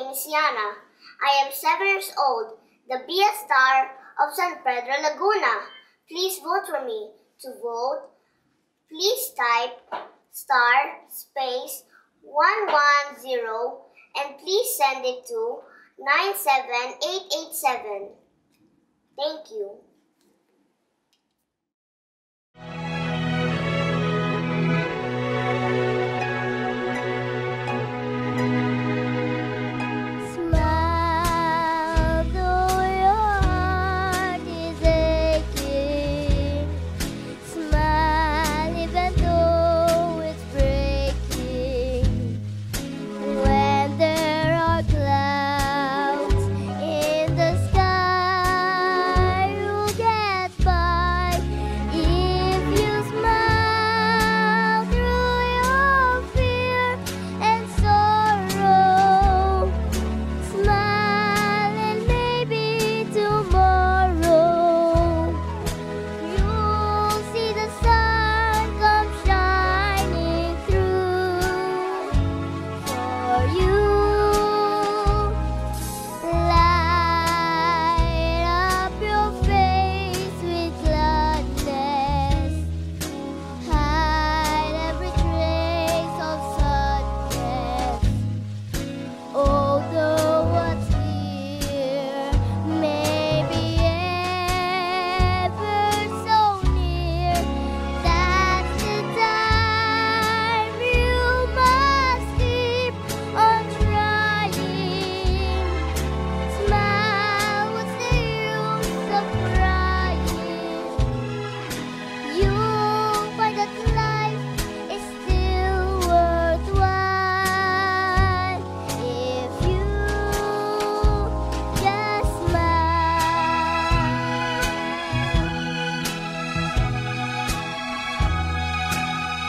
name is Yana. I am 7 years old, the Be a Star of San Pedro, Laguna. Please vote for me. To vote, please type star space 110 and please send it to 97887. Thank you.